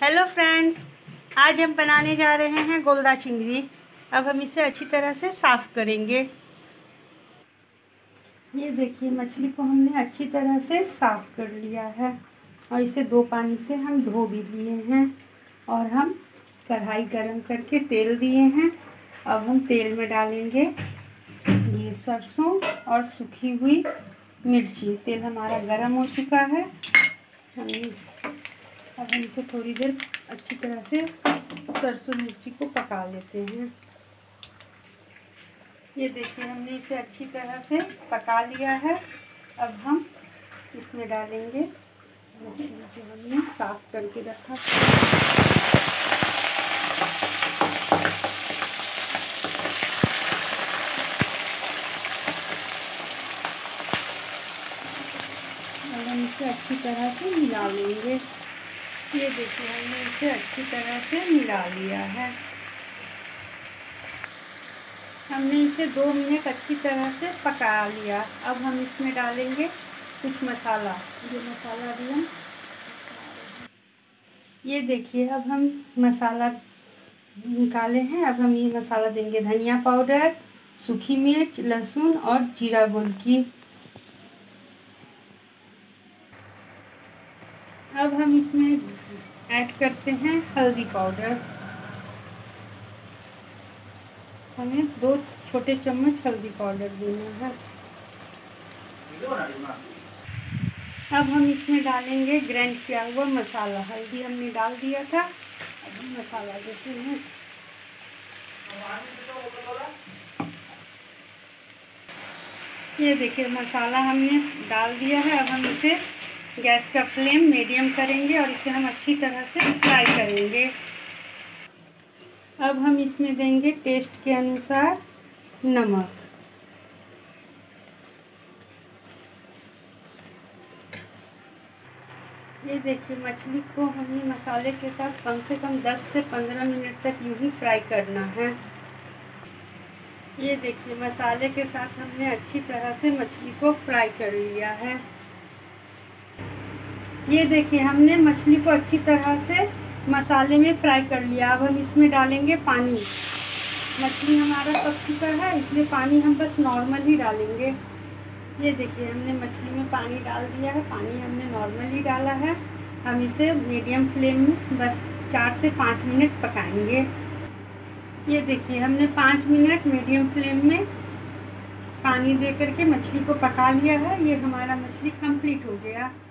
Hello friends, आज हम बनाने जा रहे हैं गोलदा चिंगड़ी। अब हम इसे अच्छी तरह से साफ़ करेंगे। ये देखिए, मछली को हमने अच्छी तरह से साफ़ कर लिया है और इसे 2 पानी से हम धो भी लिए हैं। और हम कढ़ाई गरम करके तेल दिए हैं। अब हम तेल में डालेंगे ये सरसों और सूखी हुई मिर्ची। तेल हमारा गरम हो चुका है। अब हम इसे थोड़ी देर अच्छी तरह से सरसों मिर्ची को पका लेते हैं। ये देखिए, हमने इसे अच्छी तरह से पका लिया है। अब हम इसमें डालेंगे मछली जो हमने साफ करके रखा था। और हम इसे अच्छी तरह से मिला लेंगे। ये देखिए, हमने इसे अच्छी तरह से मिला लिया है। हमने इसे 2 मिनट अच्छी तरह से पका लिया। अब हम इसमें डालेंगे कुछ मसाला। जो मसाला भी हम ये देखिए, अब हम मसाला निकाले हैं। अब हम ये मसाला देंगे धनिया पाउडर, सूखी मिर्च, लहसुन और जीरा गोलकी। अब हम इसमें ऐड करते हैं हल्दी पाउडर। हमें 2 छोटे चम्मच हल्दी पाउडर देना है। अब हम इसमें डालेंगे ग्राइंड किया हुआ मसाला। हल्दी हमने डाल दिया था। अब हम मसाला देते हैं। ये देखिए, मसाला हमने डाल दिया है। अब हम इसे गैस का फ्लेम मीडियम करेंगे और इसे हम अच्छी तरह से फ्राई करेंगे। अब हम इसमें देंगे टेस्ट के अनुसार नमक। ये देखिए, मछली को हमने मसाले के साथ कम से कम 10 से 15 मिनट तक यूं ही फ्राई करना है। ये देखिए, मसाले के साथ हमने अच्छी तरह से मछली को फ्राई कर लिया है। ये देखिए, हमने मछली को अच्छी तरह से मसाले में फ्राई कर लिया। अब हम इसमें डालेंगे पानी। मछली हमारा पक चुका है, इसलिए पानी हम बस नॉर्मल ही डालेंगे। ये देखिए, हमने मछली में पानी डाल दिया है। पानी हमने नॉर्मल ही डाला है। हम इसे मीडियम फ्लेम में बस 4 से 5 मिनट पकाएंगे। ये देखिए, हमने 5 मिनट मीडियम फ्लेम में पानी दे करके मछली को पका लिया है। ये हमारा मछली कंप्लीट हो गया।